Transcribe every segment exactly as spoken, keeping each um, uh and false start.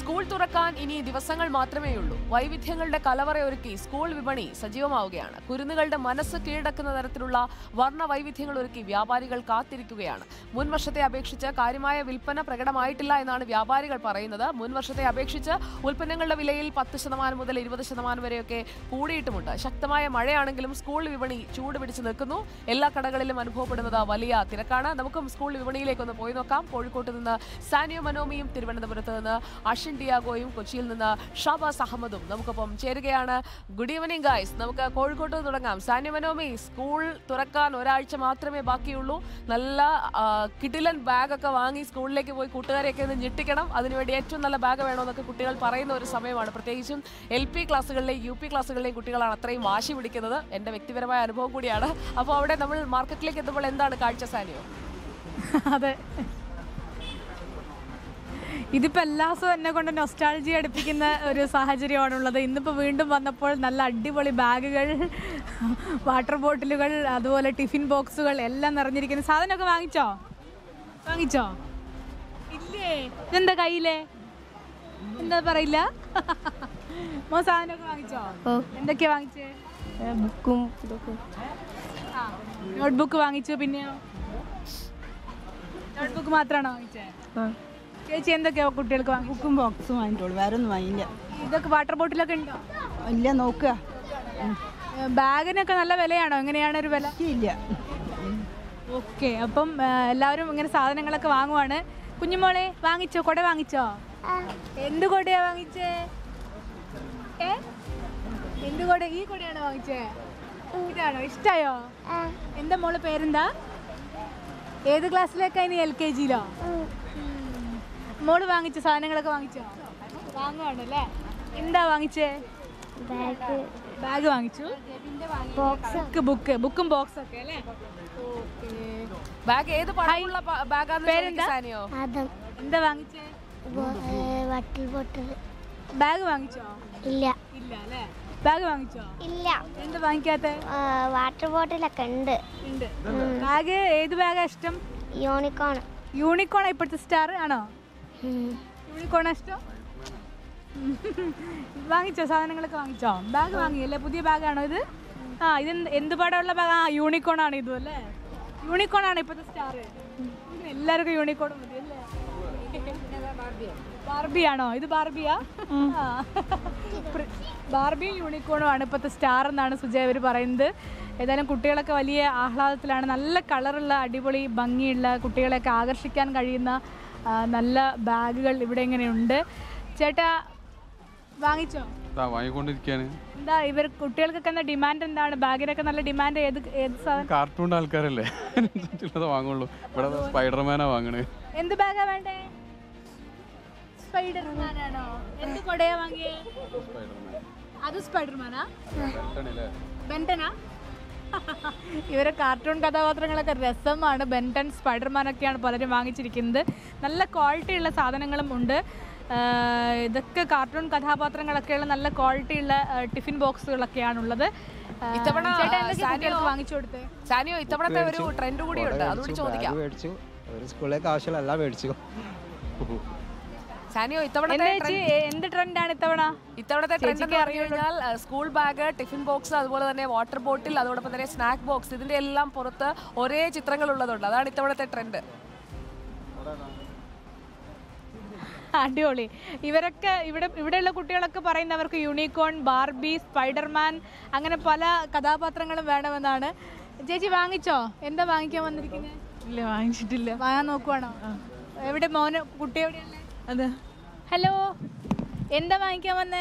School തുറക്കാൻ ഇനി ദിവസങ്ങൾ മാത്രമേയുള്ളൂ. വൈവിധ്യങ്ങളുടെ കലവറയൊരുക്കി സ്കൂൾ വിപണി സജീവമാവുകയാണ്. കുരുന്നുകളുടെ മനസ്സ് കീഴടക്കുന്ന തരത്തിലുള്ള വർണ്ണ വൈവിധ്യങ്ങൾ ഒരുക്കി വ്യാപാരികൾ കാത്തിരിക്കുകയാണ്. മുൻ വർഷത്തെ അപേക്ഷിച്ച് കാര്യമായ വിൽപ്പന പ്രകടമായിട്ടില്ല എന്നാണ് വ്യാപാരികൾ പറയുന്നത്. മുൻ വർഷത്തെ അപേക്ഷിച്ച് ഉൽപ്പന്നങ്ങളുടെ വിലയിൽ പത്ത് ശതമാനം മുതൽ ഇരുപത് ശതമാനം വരെയൊക്കെ കൂടിയിട്ടുമുണ്ട്. ശക്തമായ മഴയാണെങ്കിലും സ്കൂൾ വിപണി ചൂടുപിടിച്ച് നിൽക്കുന്നു. എല്ലാ കടകളിലും അനുഭവപ്പെടുന്നത് വലിയ തിരക്കാണ്. നമുക്കും സ്കൂൾ വിപണിയിലേക്കൊന്ന് പോയി നോക്കാം. കോഴിക്കോട്ട് നിന്ന് സാനിയോ മനോമിയും തിരുവനന്തപുരത്ത് നിന്ന് അഷിൻ ഡിയാഗോയും കൊച്ചിയിൽ നിന്ന് ഷാബാസ് അഹമ്മദും നമുക്കൊപ്പം ചേരുകയാണ്. Good evening guys. നമുക്ക് കോഴിക്കോട്ട് തുടങ്ങാം. സാനിയോ മനോമി, സ്കൂൾ തുറക്കാൻ ഒരാഴ്ച മാത്രമേ ബാക്കിയുള്ളൂ. നല്ല കിടിലൻ ബാഗൊക്കെ വാങ്ങി സ്കൂളിലേക്ക് പോയി കൂട്ടുകാരെയൊക്കെ ഒന്ന് ഞെട്ടിക്കണം. അതിനുവേണ്ടി ഏറ്റവും നല്ല ബാഗ് വേണമെന്നൊക്കെ കുട്ടികൾ പറയുന്ന ഒരു സമയമാണ്. പ്രത്യേകിച്ചും എൽ പി ക്ലാസ്സുകളിലെയും യു പി ക്ലാസ്സുകളിലെയും കുട്ടികളാണ് അത്രയും വാശി പിടിക്കുന്നത്. എൻ്റെ വ്യക്തിപരമായ അനുഭവം കൂടിയാണ്. അപ്പോൾ അവിടെ നമ്മൾ മാർക്കറ്റിലേക്ക് എത്തുമ്പോൾ എന്താണ് കാഴ്ച സാനിയോ? അതെ, ഇതിപ്പോൾ എല്ലാ ദിവസവും എന്നെ കൊണ്ട് നൊസ്റ്റാൾജി അടുപ്പിക്കുന്ന ഒരു സാഹചര്യമാണുള്ളത്. ഇന്നിപ്പോൾ വീണ്ടും വന്നപ്പോൾ നല്ല അടിപൊളി ബാഗുകൾ, വാട്ടർ ബോട്ടിലുകൾ, അതുപോലെ ടിഫിൻ ബോക്സുകൾ എല്ലാം നിറഞ്ഞിരിക്കുന്ന സാധനമൊക്കെ വാങ്ങിച്ചോ വാങ്ങിച്ചോ ഇല്ലേ? ഇതെന്താ കയ്യിലേ? എന്താ പറയില്ല മോ സാധനമൊക്കെ വാങ്ങിച്ചോ? എന്തൊക്കെയാ വാങ്ങിച്ചേ? ബുക്കും ആ നോട്ട്ബുക്ക് വാങ്ങിച്ചു. പിന്നെയോ? നോട്ട്ബുക്ക് മാത്രമാണോ വാങ്ങിച്ചേ? ചേച്ചി എന്തൊക്കെയാ കുട്ടികൾക്ക് വാങ്ങി? ബുക്കും ബോക്സും വാങ്ങിട്ടോളൂ, വേറെ ഒന്നും വാങ്ങില്ല. ഇതൊക്കെ വാട്ടർ ബോട്ടിലൊക്കെ ഉണ്ടോ? ഇല്ല, നോക്കുക. ബാഗിനൊക്കെ നല്ല വിലയാണോ? എങ്ങനെയാണ് ഒരു വില? ഇല്ല. ഓക്കെ, അപ്പം എല്ലാവരും ഇങ്ങനെ സാധനങ്ങളൊക്കെ വാങ്ങുവാണ്. കുഞ്ഞുമോളെ വാങ്ങിച്ചോ? കൊട വാങ്ങിച്ചോ? എന്ത് കൊടയാ വാങ്ങിച്ചേ? ഏ എന്ത് കൊട? ഈ കൊടയാണോ വാങ്ങിച്ചേ? ഇതാണോ? ഇഷ്ടായോ? എന്താ മോള് പേരെന്താ? ഏത് ക്ലാസ്സിലേക്കാ? ഇനി എൽ കെ ജിയിലോ? മോള് വാങ്ങിച്ച സാധനങ്ങളൊക്കെ വാങ്ങിച്ചോ? വാങ്ങുവാണല്ലേ. എന്താ വാങ്ങിച്ചേ? ബാഗ് ബാഗ് വാങ്ങിച്ചു. ബോക്സ് ബുക്ക് ബുക്കും ബോക്സ് ഒക്കെ അല്ലേ? ബാഗ് ഏത് പഴമുള്ള ബാഗാണ്? പേരെന്താ? എന്താ വാങ്ങിച്ചേ? Water bottle. ബാഗ് വാങ്ങിച്ചോ? ഇല്ല. ഇല്ല അല്ലേ? ബാഗ് വാങ്ങിച്ചോ? ഇല്ല. എന്താ വാങ്ങിക്കാത്ത? വാട്ടർ ബോട്ടിലൊക്കെ ഉണ്ട്. ഉണ്ട്. ബാഗ് ഏത് ബാഗാ ഇഷ്ടം? യൂണിക്കോൺ. യൂണിക്കോൺ ഇപ്പോഴത്തെ സ്റ്റാർ ആണോ? യൂണിക്കോണാ ഇഷ്ടം? വാങ്ങിച്ചോ? സാധനങ്ങളൊക്കെ വാങ്ങിച്ചോ? ബാഗ് വാങ്ങിയല്ലേ? പുതിയ ബാഗാണോ ഇത്? ആ, ഇത് എന്ത് പടമുള്ള ബാഗ്? ആ, യൂണിക്കോൺ ആണ് ഇതും അല്ലേ? യൂണിക്കോൺ ആണ് ഇപ്പോഴത്തെ സ്റ്റാർ. എല്ലാവർക്കും യൂണിക്കോൺ മതി അല്ലേ? ബാർബിയാണോ ഇത്? ബാർബിയാ? ബാർബിയും യൂണിക്കോണും ആണ് ഇപ്പോഴത്തെ സ്റ്റാർ എന്നാണ് സുജയ അവർ പറയുന്നത്. ഏതായാലും കുട്ടികളൊക്കെ വലിയ ആഹ്ലാദത്തിലാണ്. നല്ല കളറുള്ള അടിപൊളി ഭംഗിയുള്ള കുട്ടികളെയൊക്കെ ആകർഷിക്കാൻ കഴിയുന്ന നല്ല ബാഗുകൾ ഇവിടെ ഇങ്ങനെയുണ്ട്. ചേട്ടാ വാങ്ങിച്ചോ? വാങ്ങിക്കൊണ്ടിരിക്കുകയാണ്. എന്താ ഇവർ കുട്ടികൾക്കൊക്കെ എന്താ ഡിമാൻഡ്? എന്താണ് ബാഗിനൊക്കെ നല്ല ഡിമാൻഡ്? ഏത് ഏത് സാധനം? കാർട്ടൂൺ ആൾക്കാരല്ലേ വാങ്ങുള്ളൂ. ഇവിടെ സ്പൈഡർമാനാ വാങ്ങണേ. എന്ത് ബാഗാ വേണ്ടേ? സ്പൈഡർമാനാണോ? എന്ത് കൊടയാ വാങ്ങിയേ? അത് സ്പൈഡർമാനാ? ബെൻടനാ? ഇവരെ കാർട്ടൂൺ കഥാപാത്രങ്ങളൊക്കെ രസമാണ്. ബെൻടൺ, സ്പൈഡർമാനൊക്കെയാണ് പലരും വാങ്ങിച്ചിരിക്കുന്നത്. നല്ല ക്വാളിറ്റിയുള്ള സാധനങ്ങളും ഉണ്ട്. ഇതൊക്കെ കാർട്ടൂൺ കഥാപാത്രങ്ങളൊക്കെയുള്ള നല്ല ക്വാളിറ്റിയുള്ള ടിഫിൻ ബോക്സുകളൊക്കെയാണുള്ളത്. വാങ്ങിച്ചു കൊടുത്തേ സാനിയോ, ഇത്തവണത്തെ ഒരു ട്രെൻഡ് കൂടിയുണ്ട്, അതുകൊണ്ട് ചോദിക്കാം. സ്കൂളിലേക്ക് ആവശ്യമുള്ള മേടിച്ചു. സാനിയോ, ഇത്തവണത്തെ എന്ത് ട്രെൻഡാണ് ഇത്തവണ? ഇത്തവണത്തെ ട്രെൻഡ് എന്ന് പറഞ്ഞു കഴിഞ്ഞാൽ സ്കൂൾ ബാഗ്, ടിഫിൻ ബോക്സ്, അതുപോലെ തന്നെ വാട്ടർ ബോട്ടിൽ, അതോടൊപ്പം തന്നെ സ്നാക്ക് ബോക്സ്, ഇതിന്റെ എല്ലാം പുറത്ത് ഒരേ ചിത്രങ്ങൾ ഉള്ളതുണ്ട്. അതാണ് ഇത്തവണത്തെ ട്രെൻഡ്. അടിപൊളി. ഇവരൊക്കെ ഇവിടെ ഇവിടെയുള്ള കുട്ടികളൊക്കെ പറയുന്നവർക്ക് യൂണിക്കോൺ, ബാർബി, സ്പൈഡർമാൻ അങ്ങനെ പല കഥാപാത്രങ്ങളും വേണമെന്നാണ്. ചേച്ചി വാങ്ങിച്ചോ? എന്താ വാങ്ങിക്കാൻ വന്നിരിക്കുന്നത്? ഇല്ല, വാങ്ങിച്ചിട്ടില്ല. വാങ്ങാൻ നോക്കുവാണോ? എവിടെ മോന്? കുട്ടി എവിടെയല്ലേ? അതെ. ഹലോ, എന്താ വാങ്ങിക്കാൻ വന്നേ?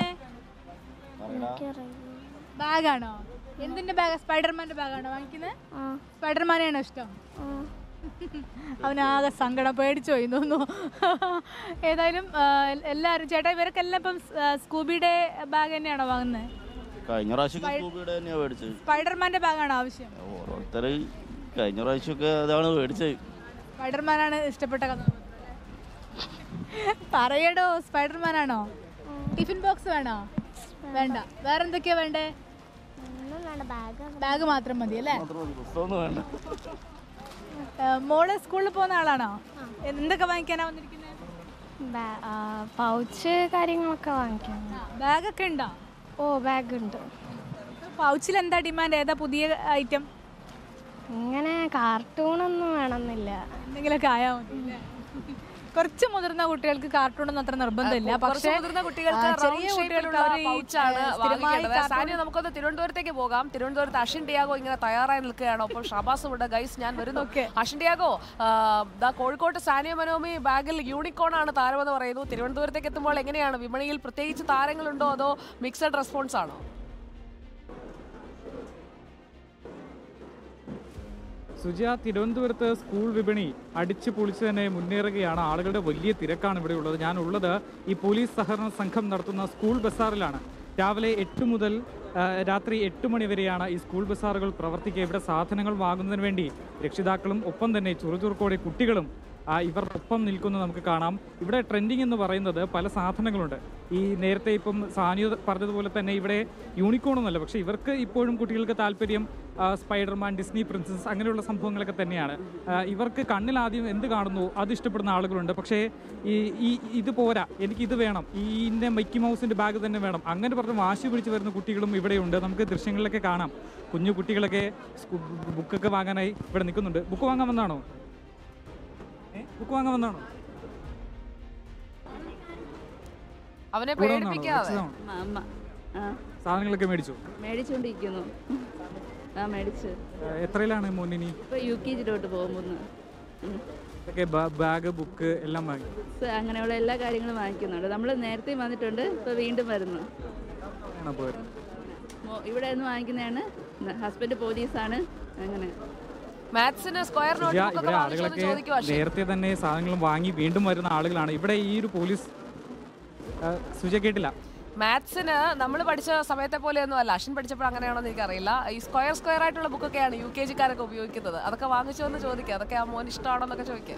ബാഗാണോ? എന്തിന്റെ ബാഗ്? സ്പൈഡർമാന്റെ ബാഗാണോ വാങ്ങിക്കുന്നത്? സ്പൈഡർമാനെയാണോ ഇഷ്ടം? അവനാകെ സങ്കടം, പേടിച്ചു പോയി തോന്നുന്നു. ഏതായാലും എല്ലാവരും ചേട്ടാ ഇവരൊക്കെ എല്ലാം ഇപ്പം സ്കൂബിയുടെ ബാഗ് തന്നെയാണോ വാങ്ങുന്നത്? കഴിഞ്ഞ പ്രാവശ്യം സ്പൈഡർമാന്റെ ബാഗാണോ ആവശ്യം? ഓരോരുത്തർ കഴിഞ്ഞ പ്രാവശ്യമൊക്കെ അതാണ് മേടിച്ചത്. സ്പൈഡർമാനാണ് ഇഷ്ടപ്പെട്ട കഥാപാത്രം. പറയടോ, സ്പൈഡർമാനാണോ? ടിഫിൻ ബോക്സ് വേണോ? വേണ്ട. വേറെന്തൊക്കെയാ വേണ്ടേ? ബാഗ് മാത്രം മതി അല്ലേ? മോള് സ്കൂളിൽ പോകുന്ന ആളാണോ? എന്തൊക്കെ വാങ്ങിക്കാനാ വന്നിരിക്കുന്നത്? പൗച്ച് കാര്യങ്ങളൊക്കെ വാങ്ങിക്കാം. ബാഗൊക്കെ ഉണ്ടോ? ഓ ബാഗ് ഉണ്ട്. പൗച്ചിൽ എന്താ ഡിമാൻഡ്? ഏതാ പുതിയ ഐറ്റം? ഇങ്ങനെ കാർട്ടൂണൊന്നും വേണമെന്നില്ല, എന്തെങ്കിലുമൊക്കെ ആയാൽ മതി അല്ലേ? കുറച്ച് മുതിർന്ന കുട്ടികൾക്ക് കാർട്ടൂണൊന്നും അത്ര നിർബന്ധമില്ല. പക്ഷേ മുതിർന്ന കുട്ടികൾക്ക് റൗണ്ട് ഷേപ്പിലുള്ള പൗച്ചാണ് വാങ്ങിക്കേണ്ടത്. സാനിയ, നമുക്കൊന്ന് തിരുവനന്തപുരത്തേക്ക് പോകാം. തിരുവനന്തപുരത്ത് അഷിൻ ഡിയാഗോ ഇങ്ങനെ തയ്യാറായി നിൽക്കുകയാണ്. അപ്പോൾ ഷാബാസും ഇവിടെ. ഗൈസ്, ഞാൻ വരുന്നു. അഷിൻ ഡിയാഗോ, ദാ കോഴിക്കോട്ട് സാനിയ മനോമി ബാഗിൽ യൂണിക്കോൺ ആണ് താരമെന്ന് പറയുന്നു. തിരുവനന്തപുരത്തേക്ക് എത്തുമ്പോൾ എങ്ങനെയാണ്? വിപണിയിൽ പ്രത്യേകിച്ച് താരങ്ങളുണ്ടോ അതോ മിക്സഡ് റെസ്പോൺസ് ആണോ? സുജ, തിരുവനന്തപുരത്ത് സ്കൂൾ വിപണി അടിച്ചു പൊളിച്ച് തന്നെ മുന്നേറുകയാണ്. ആളുകളുടെ വലിയ തിരക്കാണ് ഇവിടെ ഉള്ളത്. ഞാനുള്ളത് ഈ പോലീസ് സഹകരണ സംഘം നടത്തുന്ന സ്കൂൾ ബസാറിലാണ്. രാവിലെ എട്ട് മുതൽ രാത്രി എട്ട് മണി വരെയാണ് ഈ സ്കൂൾ ബസാറുകൾ പ്രവർത്തിക്കുക. ഇവിടെ സാധനങ്ങൾ വാങ്ങുന്നതിന് വേണ്ടി രക്ഷിതാക്കളും ഒപ്പം തന്നെ ചുറുചുറുക്കോടെ കുട്ടികളും ഇവർക്കൊപ്പം നിൽക്കുന്നത് നമുക്ക് കാണാം. ഇവിടെ ട്രെൻഡിങ് എന്ന് പറയുന്നത് പല സാധനങ്ങളുണ്ട്. ഈ നേരത്തെ ഇപ്പം സാനിയ പറഞ്ഞതുപോലെ തന്നെ ഇവിടെ യൂണിക്കോണൊന്നുമല്ല, പക്ഷേ ഇവർക്ക് ഇപ്പോഴും കുട്ടികൾക്ക് താല്പര്യം സ്പൈഡർമാൻ, ഡിസ്നി പ്രിൻസസ് അങ്ങനെയുള്ള സംഭവങ്ങളൊക്കെ തന്നെയാണ്. ഇവർക്ക് കണ്ണിലാദ്യം എന്ത് കാണുന്നു അത് ഇഷ്ടപ്പെടുന്ന ആളുകളുണ്ട്. പക്ഷേ ഈ ഈ ഇത് പോരാ, എനിക്കിത് വേണം, ഈ ഇന്ന മിക്കി മൗസിൻ്റെ ബാഗ് തന്നെ വേണം, അങ്ങനെ പറഞ്ഞ് വാശി പിടിച്ച് വരുന്ന കുട്ടികളും ഇവിടെയുണ്ട്. നമുക്ക് ദൃശ്യങ്ങളിലൊക്കെ കാണാം. കുഞ്ഞു കുട്ടികളൊക്കെ ബുക്കൊക്കെ വാങ്ങാനായി ഇവിടെ നിൽക്കുന്നുണ്ട്. ബുക്ക് വാങ്ങാൻ വന്നാണോ? ബുക്ക് വാങ്ങാൻ വന്നാണോ? അവനെ പേടിപ്പിക്കാതെ സാധനങ്ങളൊക്കെ മേടിച്ചു മേടിച്ചോണ്ടിരിക്കുന്നു. ആ മേടിച്ചു. എത്രയിലാണ് മോനിനി? ഇപ്പൊ യു കെ ജിയിലോട്ട് പോകുന്നു. ബാഗ്, ബുക്ക് എല്ലാം വാങ്ങി. അങ്ങനെയുള്ള എല്ലാ കാര്യങ്ങളും വാങ്ങിക്കുന്നുണ്ട്. നമ്മൾ നേരത്തെ വന്നിട്ടുണ്ട്, ഇപ്പൊ വീണ്ടും വരുന്നു. ഇവിടെ നിന്ന് വാങ്ങിക്കുന്നതാണ്. ഹസ്ബൻഡ് പോലീസാണ്. അങ്ങനെ നേരത്തെ തന്നെ സാധനങ്ങളും വാങ്ങി വീണ്ടും വരുന്ന ആളുകളാണ് ഇവിടെ. ഈ ഒരു പോലീസ് സുജ കേട്ടില്ല. മാത്സിന് നമ്മൾ പഠിച്ച സമയത്തെ പോലെയൊന്നും അല്ല. അശ്വിൻ പഠിച്ചപ്പോൾ അങ്ങനെയാണോ എന്ന് എനിക്കറിയില്ല. ഈ സ്ക്വയർ സ്ക്വയർ ആയിട്ടുള്ള ബുക്കൊക്കെയാണ് യു കെ ജിക്കാരൊക്കെ ഉപയോഗിക്കുന്നത്. അതൊക്കെ വാങ്ങിച്ചോ എന്ന് ചോദിക്കുക. അതൊക്കെ ആ മോൻ ഇഷ്ടമാണോ എന്നൊക്കെ ചോദിക്കുക.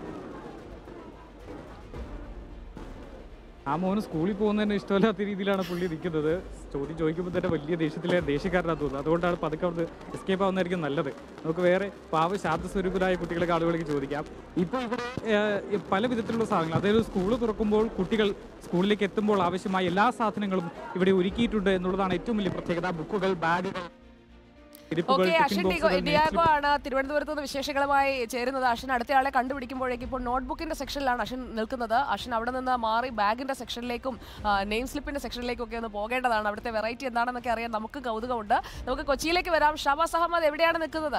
ആ മോന് സ്കൂളിൽ പോകുന്നതിന് ഇഷ്ടമില്ലാത്ത രീതിയിലാണ് പുള്ളി നിൽക്കുന്നത്. ചോദ്യം ചോദിക്കുമ്പോൾ തന്നെ വലിയ ദേഷ്യത്തിലെ ദേഷ്യക്കാരനാണ് തോന്നുന്നത്. അതുകൊണ്ടാണ് പതുക്കെ അവിടെ എസ്കേപ്പ് ആവുന്നതായിരിക്കും നല്ലത്. നമുക്ക് വേറെ പാവ ശാന്തസ്വരൂപരായ കുട്ടികളെ ആളുകൾക്ക് ചോദിക്കാം. ഇപ്പോൾ ഇവിടെ പല വിധത്തിലുള്ള സാധനങ്ങൾ, അതായത് സ്കൂൾ തുറക്കുമ്പോൾ കുട്ടികൾ സ്കൂളിലേക്ക് എത്തുമ്പോൾ ആവശ്യമായ എല്ലാ സാധനങ്ങളും ഇവിടെ ഒരുക്കിയിട്ടുണ്ട് എന്നുള്ളതാണ് ഏറ്റവും വലിയ പ്രത്യേകത. ബുക്കുകൾ, ബാഗുകൾ. അശ്വിൻ ഡിയാഗോ ആണ് തിരുവനന്തപുരത്ത് നിന്ന് വിശേഷങ്ങളുമായി ചേരുന്നത്. അശ്വിൻ അടുത്തയാളെ കണ്ടുപിടിക്കുമ്പോഴേക്കും ഇപ്പോൾ നോട്ട്ബുക്കിന്റെ സെക്ഷനിലാണ് അശ്വിൻ നിൽക്കുന്നത്. അശ്വിൻ അവിടെ നിന്ന് മാറി ബാഗിന്റെ സെക്ഷനിലേക്കും നെയിം സ്ലിപ്പിന്റെ സെക്ഷനിലേക്കും ഒക്കെ ഒന്ന് പോകേണ്ടതാണ്. അവിടുത്തെ വെറൈറ്റി എന്താണെന്നൊക്കെ അറിയാൻ നമുക്ക് കൗതുകമുണ്ട്. നമുക്ക് കൊച്ചിയിലേക്ക് വരാം. ഷാബാസ് അഹമ്മദ് എവിടെയാണ് നിൽക്കുന്നത്?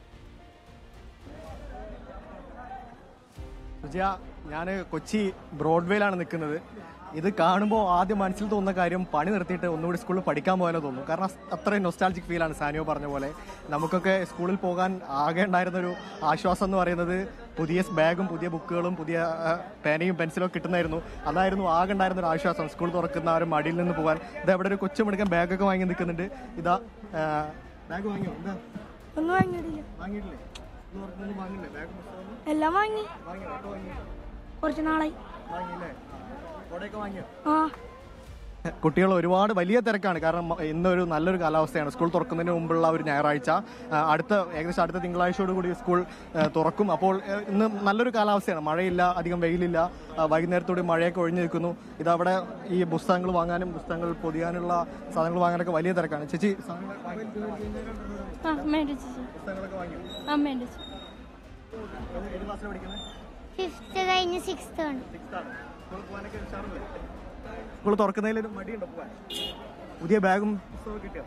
ഞാൻ കൊച്ചി ബ്രോഡ്വേയിലാണ് നിൽക്കുന്നത്. ഇത് കാണുമ്പോൾ ആദ്യം മനസ്സിൽ തോന്നുന്ന കാര്യം പണി നിർത്തിയിട്ട് ഒന്നുകൂടി സ്കൂളിൽ പഠിക്കാൻ പോയാലോ തോന്നും. കാരണം അത്രയും നൊസ്റ്റാൾജിക് ഫീലാണ്. സാനിയോ പറഞ്ഞ പോലെ നമുക്കൊക്കെ സ്കൂളിൽ പോകാൻ ആകെ ഉണ്ടായിരുന്നൊരു ആശ്വാസം എന്ന് പറയുന്നത് പുതിയ ബാഗും പുതിയ ബുക്കുകളും പുതിയ പേനയും പെൻസിലും ഒക്കെ കിട്ടുന്നായിരുന്നു. അതായിരുന്നു ആകെ ഉണ്ടായിരുന്നൊരു ആശ്വാസം. സ്കൂൾ തുറക്കുന്ന ഒരു മടിയിൽ നിന്ന് പോകാൻ. ഇത് എവിടെ ഒരു കൊച്ചു മെടുക്കാൻ ബാഗൊക്കെ വാങ്ങി നിൽക്കുന്നുണ്ട്. ഇതാ ബാഗ് വാങ്ങിയോ? എന്താ ഒന്നും വാങ്ങിയിട്ടില്ല. വാങ്ങിയിട്ടില്ലേ? എല്ലാം വാങ്ങി. കുറച്ച് നാളായി വാങ്ങിയില്ലേ? കുട്ടികൾ ഒരുപാട് വലിയ തിരക്കാണ്. കാരണം ഇന്നൊരു നല്ലൊരു കാലാവസ്ഥയാണ്. സ്കൂൾ തുറക്കുന്നതിന് മുമ്പുള്ള ഒരു ഞായറാഴ്ച. അടുത്ത ഏകദേശം അടുത്ത തിങ്കളാഴ്ചയോടുകൂടി സ്കൂൾ തുറക്കും. അപ്പോൾ ഇന്ന് നല്ലൊരു കാലാവസ്ഥയാണ്. മഴയില്ല, അധികം വെയിലില്ല. വൈകുന്നേരത്തോടെ മഴയൊക്കെ ഒഴിഞ്ഞു നിൽക്കുന്നു. ഇതവിടെ ഈ പുസ്തകങ്ങൾ വാങ്ങാനും പുസ്തകങ്ങൾ പൊതിയാനുള്ള സാധനങ്ങൾ വാങ്ങാനൊക്കെ വലിയ തിരക്കാണ്. ചേച്ചി പുസ്തകങ്ങളൊക്കെ വാങ്ങിയോ? ഫിഫ്ത്ത് കഴിഞ്ഞ് സിക്സ്ത്ത് ആണ്. സ്കൂൾ തുറക്കുന്നതിൽ മടിയുണ്ടോ പോകാൻ? പുതിയ ബാഗും പുസ്തകവും കിട്ടിയോ?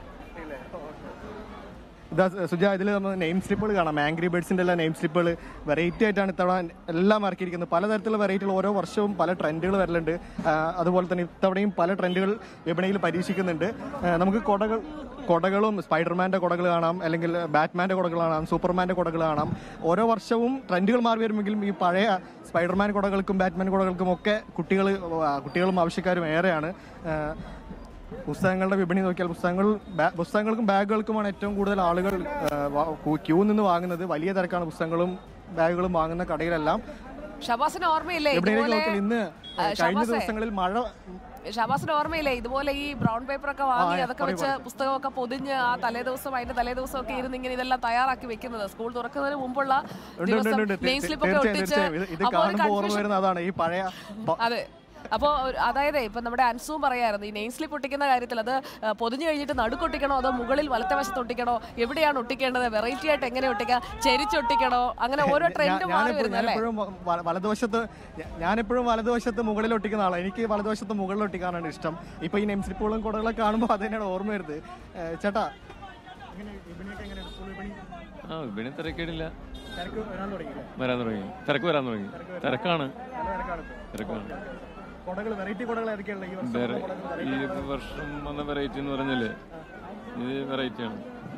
ഇതാ സുജ, ഇതിൽ നമ്മൾ നെയിം സ്ലിപ്പുകൾ കാണാം. ആംഗ്രി ബേർഡ്സിൻ്റെ എല്ലാ നെയിം സ്ലിപ്പുകൾ വെറൈറ്റി ആയിട്ടാണ് ഇത്തവണ എല്ലാം ഇറക്കിയിരിക്കുന്നത്. പലതരത്തിലുള്ള വെറൈറ്റികൾ ഓരോ വർഷവും പല ട്രെൻഡുകൾ വരലുണ്ട്. അതുപോലെ തന്നെ ഇത്തവണയും പല ട്രെൻഡുകൾ വിപണിയിൽ പരീക്ഷിക്കുന്നുണ്ട്. നമുക്ക് കൊടകൾ കൊടകളും സ്പൈഡർമാൻ്റെ കൊടകൾ കാണാം, അല്ലെങ്കിൽ ബാറ്റ്മാൻ്റെ കൊടകൾ കാണാം, സൂപ്പർമാൻ്റെ കൊടകൾ കാണാം. ഓരോ വർഷവും ട്രെൻഡുകൾ മാറി വരുമെങ്കിലും ഈ പഴയ സ്പൈഡർമാൻ കൊടകൾക്കും ബാറ്റ്മാൻ കൊടകൾക്കും ഒക്കെ കുട്ടികൾ കുട്ടികളും ആവശ്യക്കാരും ഏറെയാണ്. പുസ്തകങ്ങളുടെ വിപണി നോക്കിയാൽ പുസ്തകങ്ങൾ പുസ്തകങ്ങൾക്കും ബാഗുകൾക്കുമാണ് ഏറ്റവും കൂടുതൽ ആളുകൾ ക്യൂ നിന്ന് വാങ്ങുന്നത്. വലിയ തിരക്കാണ് പുസ്തകങ്ങളും ബാഗുകളും വാങ്ങുന്ന കടയിലെല്ലാം. ഷബാസിന് ഓർമ്മയില്ലേ വിപണിയിലേക്ക് ഇതുപോലെ നോക്കിയാൽ ഇന്ന് ആ, കഴിഞ്ഞ ഷബാസേ, ദിവസങ്ങളിൽ മഴ ഷബാസിന് ഓർമ്മയില്ലേ ഇതുപോലെ ഈ ബ്രൗൺ പേപ്പർ ഒക്കെ വാങ്ങി ആ, അതൊക്കെ പറയൂ, വെച്ച് പറയൂ. പുസ്തകമൊക്കെ പൊതിഞ്ഞ് ആ തലേ ദിവസം അതിന്റെ തലേ ദിവസം ഒക്കെ ഇരുന്ന് ഇങ്ങനെ ഇതെല്ലാം തയ്യാറാക്കി വെക്കുന്നത് സ്കൂൾ തുറക്കുന്നതിന് മുമ്പുള്ള ഉണ്ട്, ഉണ്ട്, ദിവസം ഉണ്ട്, ഉണ്ട്. നെയിം സ്ലിപ്പ് ഒക്കെ തീർച്ചയായും, ഒട്ടിച്ച് തീർച്ചയായും. ഇത് ഇത് അപ്പോൾ ഒരു കാണുമ്പോൾ ഓർമ്മ confusion- വരുന്ന അതാണ് ഈ പഴയ പ- അതെ അപ്പോൾ അതായത് ഇപ്പൊ നമ്മുടെ അൻസും പറയായിരുന്നു ഈ നെയിം സ്ലിപ്പ് ഒട്ടിക്കുന്ന കാര്യത്തിൽ അത് ആ, പൊതിഞ്ഞു കഴിഞ്ഞിട്ട് നടുക്കൊട്ടിക്കണോ അതോ മുകളിൽ വലത്തെ വശത്ത് ഒട്ടിക്കണോ എവിടെയാണ് ഒട്ടിക്കേണ്ടത് വെറൈറ്റി ആയിട്ട് എങ്ങനെ ഒട്ടിക്കുക ചെരിച്ചൊട്ടിക്കണോ അങ്ങനെ ഓരോ ട്രെൻഡ് മാറി ഞാനെപ്പോഴും വരുന്നല്ലേ ഞാനെപ്പോഴും വ- വലതുവശത്ത് ഞാ- ഞാനെപ്പോഴും വലതുവശത്ത് മുകളിൽ ഒട്ടിക്കുന്ന ആളാണ് എനിക്ക് വലതുവശത്ത് മുകളിൽ ഒട്ടിക്കാനാണ് ഇഷ്ടം ഇപ്പൊ ഈ നെയിം സ്ലിപ്പുകളും കുടകളൊക്കെ കാണുമ്പോൾ അത് തന്നെയാണ് ഓർമ്മ വരുന്നത് ഏ, ചേട്ടാ എങ്ങനെ വിപണിയൊക്കെ എങ്ങനെയാണ് സ്കൂൾ വിപണി ആ വിപണി തിരക്കേടില്ല, തിരക്ക് വരാൻ തുടങ്ങിയില്ലേ വരാൻ തുടങ്ങി, തിരക്ക് വരാൻ തുടങ്ങി, തിരക്കാണ് നല്ല തിരക്കാണ് ഇപ്പോൾ. തിരക്കാണ്. കുടകൾ വെറൈറ്റി കുടകൾ ഏതൊക്കെയുള്ള ഈ വർഷം വേറെ ഈ വർഷം വന്ന വെറൈറ്റി എന്ന് പറഞ്ഞാല് ഇത് വെറൈറ്റിയാണ്.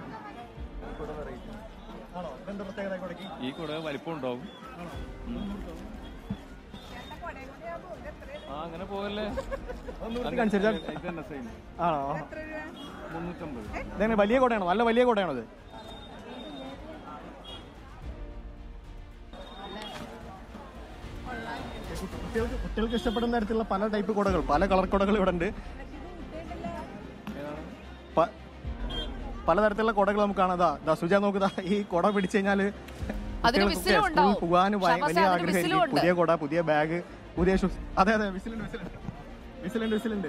ആണോ ഇതെന്താ പ്രത്യേകത കുടയ്ക്ക് ഈ കുട വലിപ്പം ഉണ്ടാവും. ഉം. ആ അങ്ങനെ പോകല്ലേ. അനുസരിച്ചാൽ ഇതന്നെ സെയിം ആണോ മുന്നൂറ്റമ്പത്. ഇതെങ്ങനെ വലിയ കുടയാണോ നല്ല വലിയ കുടയാണോ ഇത് കുട്ടികൾക്ക് കുട്ടികൾക്ക് ഇഷ്ടപ്പെടുന്ന തരത്തിലുള്ള പല ടൈപ്പ് കുടകൾ പല കളർ കുടകൾ ഇവിടെ ഉണ്ട് പ- പലതരത്തിലുള്ള കുടകൾ നമുക്ക് കാണാം ദാ ദാ സുജ നോക്കുക ഈ കുട പിടിച്ചു കഴിഞ്ഞാല് അതിന് കുട്ടികൾക്കൊക്കെ വിസിലും സ്കൂളിൽ ഉണ്ടാവും. പോകാനും ഭയ- ഷബാസേ, വലിയ അതിന് വിസിലും ആഗ്രഹമായിരിക്കും ഉണ്ട്. പുതിയ കുട പുതിയ ബാഗ് പുതിയ ഷൂസ് അതെ അതെ വിസിലുണ്ട് വിസിലുണ്ട് വിസിലുണ്ട് വിസിലുണ്ട്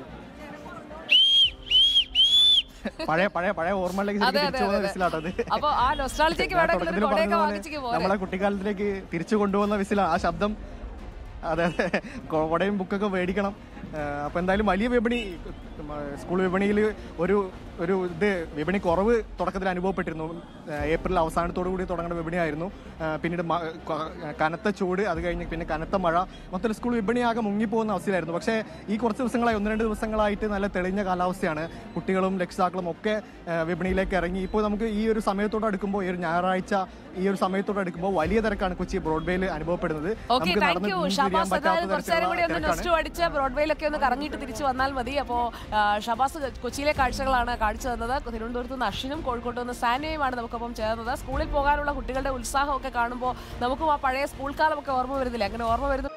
പഴയ പഴയ പഴയ ഓർമ്മകളിലേക്ക് അതെ, ശരിക്കും അതെ, തിരിച്ചു പോകുന്ന അതെ. വിസിലാട്ടത് അപ്പൊ ആ നൊസ്റ്റാൾജിക്ക് ഞാൻ വേണമെങ്കിൽ ഒരു തുടക്കത്തിൽ കൊടയൊക്കെ പറഞ്ഞതുപോലെ വാങ്ങിച്ചിക്ക് പോലെ നമ്മളെ കുട്ടിക്കാലത്തിലേക്ക് തിരിച്ചു കൊണ്ടുപോകുന്ന വിസില ആ ശബ്ദം അതെ അതെ കൊ- കൊടയും ബുക്കൊക്കെ മേടിക്കണം അപ്പോൾ എന്തായാലും വലിയ വിപണി സ്കൂൾ വിപണിയിൽ ഒരു ഒരു ഇത് വിപണി കുറവ് തുടക്കത്തിൽ അനുഭവപ്പെട്ടിരുന്നു. ഏപ്രിൽ അവസാനത്തോടു കൂടി തുടങ്ങുന്ന വിപണിയായിരുന്നു. പിന്നീട് മ- ക- കനത്ത ചൂട്, അത് കഴിഞ്ഞ് പിന്നെ കനത്ത മഴ, മൊത്തത്തിൽ സ്കൂൾ വിപണിയാകെ മുങ്ങിപ്പോകുന്ന അവസ്ഥയിലായിരുന്നു. പക്ഷേ ഈ കുറച്ച് ദിവസങ്ങളായി ഒന്ന് രണ്ട് ദിവസങ്ങളായിട്ട് നല്ല തെളിഞ്ഞ കാലാവസ്ഥയാണ്. കുട്ടികളും രക്ഷിതാക്കളും ഒക്കെ വിപണിയിലേക്ക് ഇറങ്ങി. ഇപ്പോൾ നമുക്ക് ഈ ഒരു സമയത്തോട് അടുക്കുമ്പോൾ ഈ ഒരു ഞായറാഴ്ച ഈ ഒരു സമയത്തോട് അടുക്കുമ്പോൾ വലിയ തിരക്കാണ് കൊച്ചി ബ്രോഡ്വേയിൽ അനുഭവപ്പെടുന്നത്. Okay, thank you Shabaz. എന്തായാലും കുറച്ചു നേരം കൂടി ഒന്ന് നെസ്റ്റ് അടിച്ച് ബ്രോഡ്വേയിലൊക്കെ ഒന്ന് കറങ്ങിയിട്ട് തിരിച്ചു വന്നാൽ മതി. അപ്പോൾ ഷബാസ് കൊച്ചിയിലെ കാഴ്ചകളാണ് കാഴ്ച തന്നത്. തിരുവനന്തപുരത്ത് നിന്ന് അശ്വിനും കോഴിക്കോട്ട് നിന്ന് സാനിയയുമാണ് നമുക്കൊപ്പം ചേർന്നത്. സ്കൂളിൽ പോകാനുള്ള കുട്ടികളുടെ ഉത്സാഹമൊക്കെ കാണുമ്പോൾ നമുക്കും ആ പഴയ സ്കൂൾ കാലമൊക്കെ ഓർമ്മ വരുന്നില്ല. അങ്ങനെ ഓർമ്മ വരുന്നു.